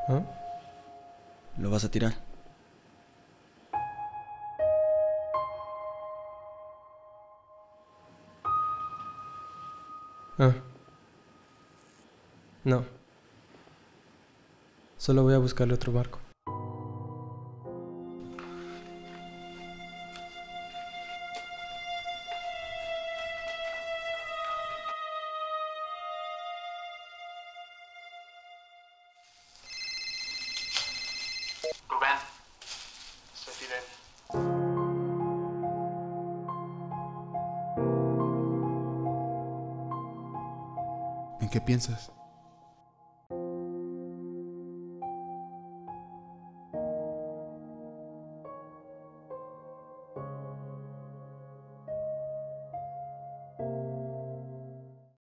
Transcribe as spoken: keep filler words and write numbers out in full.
¿Ah? ¿Lo vas a tirar? Ah. No. Solo voy a buscarle otro barco. Rubén, soy Fidel. ¿En qué piensas?